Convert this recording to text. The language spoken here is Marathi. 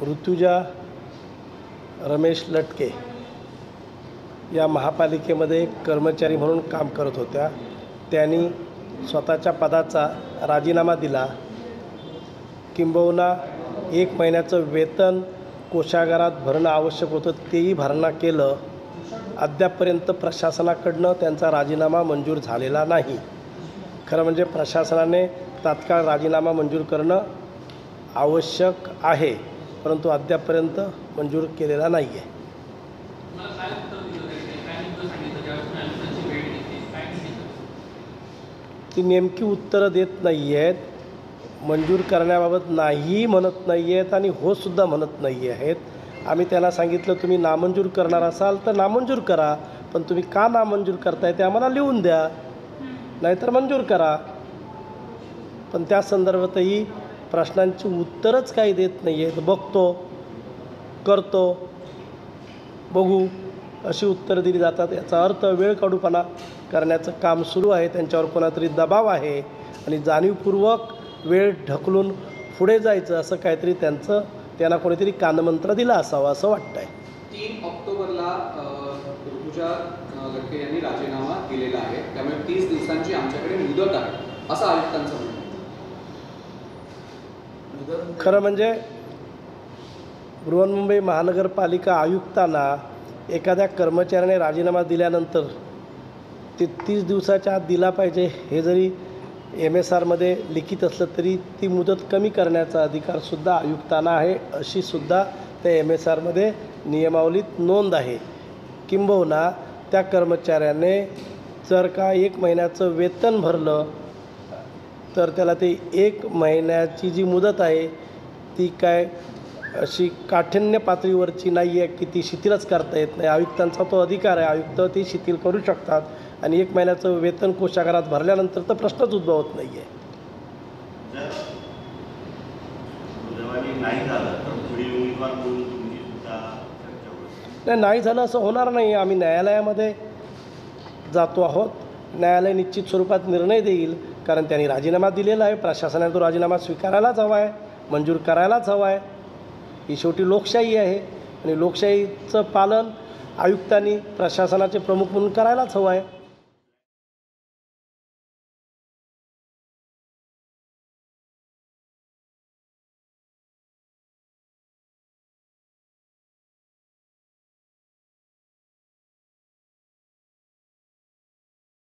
ऋतुजा रमेश लटके या महापालिकेमध्ये कर्मचारी म्हणून काम करत होत्या. त्यांनी स्वतःच्या पदाचा राजीनामा दिला. किंबहुना 1 महिन्याचं वेतन कोषागारात भरणं आवश्यक होतं, तेही भरणा केलं. अद्यापपर्यंत प्रशासनाकडनं त्यांचा राजीनामा मंजूर झालेला नाही. खरं म्हणजे प्रशासनाने तात्काळ राजीनामा मंजूर करणं आवश्यक आहे, परंतु अद्यापपर्यंत मंजूर केलेला नाही आहे. ती नेमकी उत्तरं देत नाही आहेत. मंजूर करण्याबाबत नाही म्हणत नाही आहेत आणि होसुद्धा म्हणत नाही आहेत. आम्ही त्यांना सांगितलं, तुम्ही नामंजूर करणार असाल तर नामंजूर करा, पण तुम्ही का नामंजूर करताय ते आम्हाला लिहून द्या, नाहीतर मंजूर करा. पण त्या संदर्भातही प्रश्नांची उत्तरच काही देत नाही आहेत. बघतो, करतो, बघू अशी उत्तरं दिली जातात. याचा अर्थ वेळकाढूपणा करण्याचं काम सुरू आहे. त्यांच्यावर कोणातरी दबाव आहे आणि जाणीवपूर्वक वेळ ढकलून पुढे जायचं असं काहीतरी त्यांना कोणीतरी कानमंत्र दिला असावा असं वाटतं आहे. 3 ऑक्टोबरला ऋतुजा लटके यांनी राजीनामा दिलेला आहे, त्यामुळे 30 दिवसांची आमच्याकडे मुदत आहे असं आयुक्तांचं म्हणणं. खरं म्हणजे बृहन्मुंबई महानगरपालिका आयुक्तांना एखाद्या कर्मचाऱ्याने राजीनामा दिल्यानंतर ते 30 दिवसाच्या आत दिला पाहिजे. हे जरी MSRमध्ये लिखित असलं तरी ती मुदत कमी करण्याचा अधिकारसुद्धा आयुक्तांना आहे, अशी सुद्धा त्या MSRमध्ये नियमावलीत नोंद आहे. किंबहुना त्या कर्मचाऱ्याने जर का 1 महिन्याचं वेतन भरलं तर त्याला ते 1 महिन्याची जी मुदत आहे ती काय अशी काठिण्य पातळीवरची नाही आहे की ती शिथिलच करता येत नाही. आयुक्तांचा तो अधिकार आहे. आयुक्त ती शिथिल करू शकतात आणि 1 महिन्याचं वेतन कोषागारात भरल्यानंतर तर प्रश्नच उद्भवत नाही आहे. नाही झालं असं होणार नाही. आम्ही न्यायालयामध्ये जातो आहोत. न्यायालय निश्चित स्वरूपात निर्णय देईल, कारण त्यांनी राजीनामा दिलेला आहे. प्रशासनाने तो राजीनामा स्वीकारायलाच हवा आहे, मंजूर करायलाच हवा आहे. ही शेवटी लोकशाही आहे आणि लोकशाहीचं पालन आयुक्तांनी प्रशासनाचे प्रमुख म्हणून करायलाच हवं आहे.